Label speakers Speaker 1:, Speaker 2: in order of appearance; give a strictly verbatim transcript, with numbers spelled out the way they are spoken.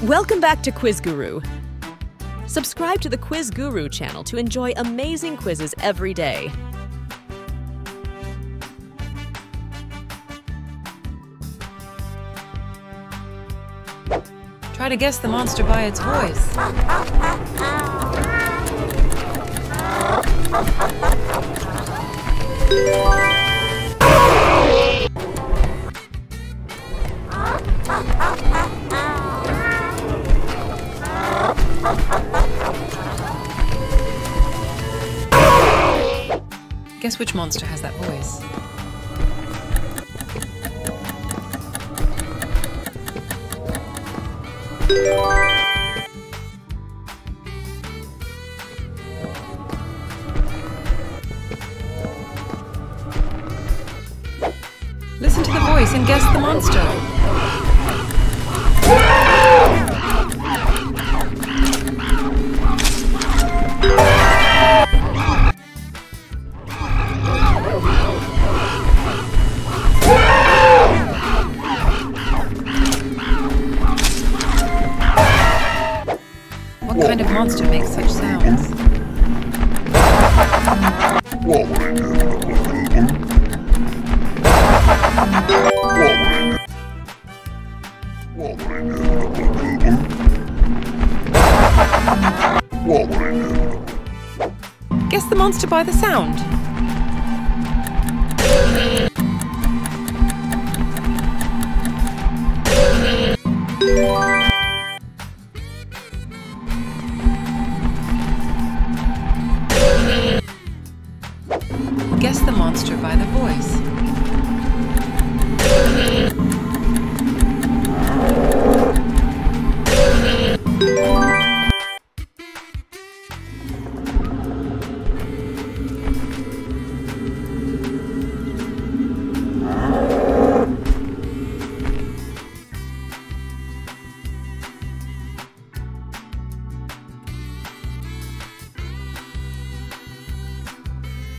Speaker 1: Welcome back to Quiz Guru. Subscribe to the Quiz Guru channel to enjoy amazing quizzes every day.
Speaker 2: Try to guess the monster by its voice. Guess which monster has that voice? Listen to the voice and guess the monster. What kind of monster makes such sounds? Guess the monster by the sound.